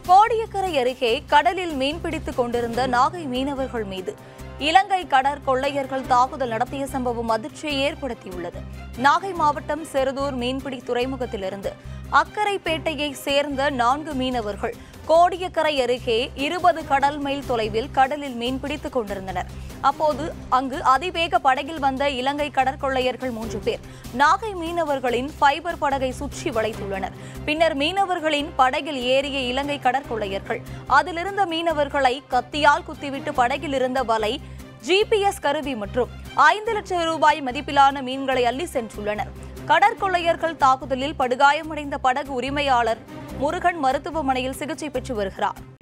கோடியக்கரை அருகே கடலில் மீன்பிடித்துக் கொண்டிருந்த நாகை மீனவர்கள் மீது இலங்கை கடற்கொள்ளையர்கள் தாக்குதல் நடத்திய சம்பவம் அதிர்ச்சியை ஏற்படுத்தியுள்ளது. நாகை மாவட்டம் செருதூர் மீன்பிடி துறைமுகத்திலிருந்து அக்கரைப்பேட்டையை சேர்ந்த 4 மீனவர்கள் கோடியக்கரை அருகே 20 கடல் மைல் தொலைவில் கடலில் மீன்பிடித்துக் கொண்டிருந்தனர். அப்போது அங்கு அதிவேக படகில் வந்த இலங்கை கடற்கொள்ளையர்கள் 3 பேர் நாகை மீனவர்களின் ஃபைபர் படகை சுற்றி வளைத்துள்ளனர். பின்னர் மீனவர்களின் படகில் ஏறிய இலங்கை கடற்கொள்ளையர்கள் அதிலிருந்த மீனவர்களை கத்தியால் குத்திவிட்டு படகில் இருந்த வலை, GPS கருவி மற்றும் 5 லட்சம் ரூபாய் மதிப்பிலான மீன்களை அள்ளி சென்றுள்ளனர். கடற்கொள்ளையர்கள் தாக்குதலில் படுகாயமடைந்த படகு உரிமையாளர் முருகன் மருத்துவமனையில் சிகிச்சை பெற்று வருகிறார்.